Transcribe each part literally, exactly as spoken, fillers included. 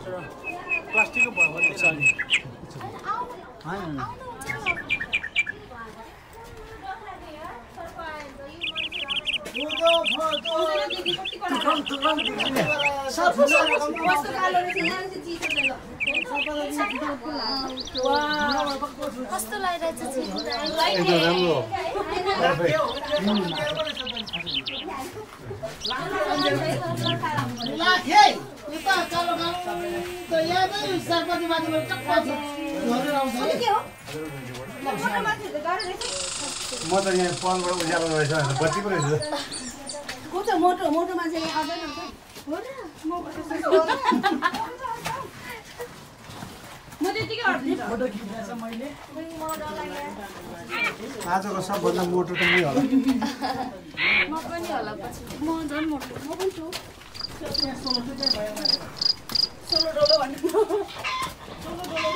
प्लास्टिकको भयो भने चाहिँ हैन कस्तो लागिरहेछ एकदम राम्रो म त यहाँ पनबाट उज्यालो रहेछ बत्ती पो रहेछ मोटो मोटो मान्छेले आउँदैन म त्यतिकै अड्दिन्छु फोटो खिचेछ मैले आजको सबभन्दा मोटो त मै होला म पनि होला पछि म झन् मोटो म पनि छु सोलो डोलो भन्नु सोलो डोलो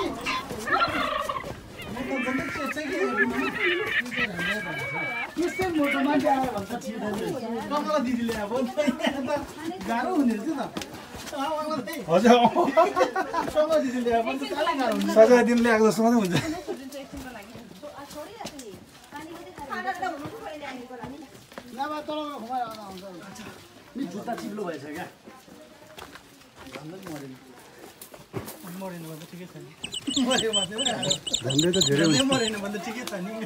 त्यस्तै मोटो मान्छे आयो भन्छ कमला दिदीले अब गाह्रो हुने रहेछ त हजुर कमला दिदीले अब साह्रै गाह्रो हुन्छ सजाय दिन ल्याएको जस्तो मात्रै हुन्छ नभए तल घुमाएर आउँछ नि जुत्ता चिप्लो भएछ क्या मरेन भने ठिकै छ नि मऱ्यो भने झन्डै त धेरै हुन्छ मरेन भने ठिकै छ नि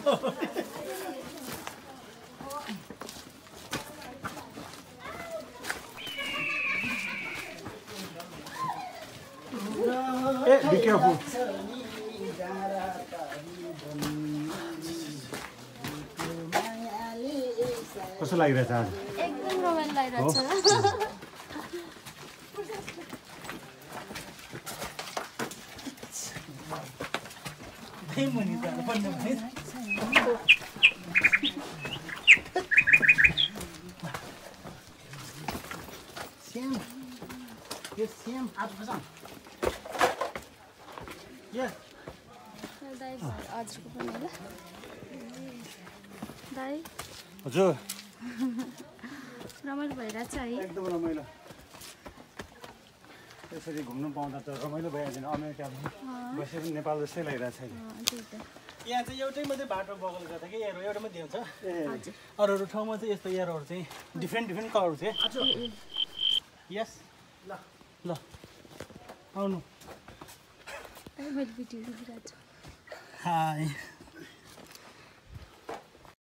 ए बी केयरफुल कस्तो लागिरहेछ आज एकदम रमाइलो लागिरहेछ त्यही मुनि जानु पर्ने भने श्याम यो श्याम आज बसाम यस दाइ हजुरको पनि ल दाइ हजुर रमाइलो भइरहेछ है एकदम रमाइलो यसरी घुम्नु पाउँदा त रमाइलो भइहाल्छ अमेरिकामा बसेर पनि नेपाल जस्तै लागिरहेको छैन यहाँ चाहिँ एउटै मात्रै बाटो बगल गर्दा कि एरो एउटा मात्रै हुन्छ अरू अरू ठाउँमा चाहिँ यस्तो एरोहरू चाहिँ डिफ्रेन्ट डिफ्रेन्ट कलर छ यस ल ल आउनु मैले भिडियो दिइरहेको छु हाई